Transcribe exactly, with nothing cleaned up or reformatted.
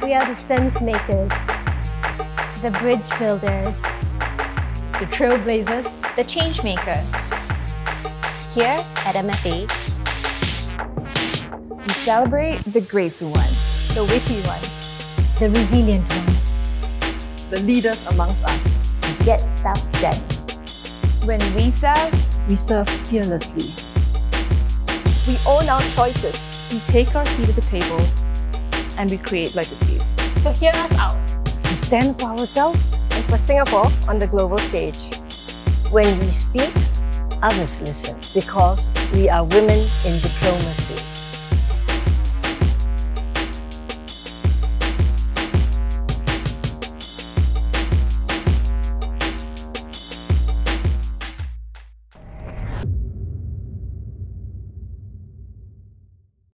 We are the sense makers, the bridge builders, the trailblazers, the change makers. Here at M F A, we celebrate the graceful ones, the witty ones, the resilient ones, the leaders amongst us. We get stuff done. When we serve, we serve fearlessly. We own our choices. We take our seat at the table and we create legacies. So hear us out. We stand for ourselves and for Singapore on the global stage. When we speak, others listen because we are women in diplomacy.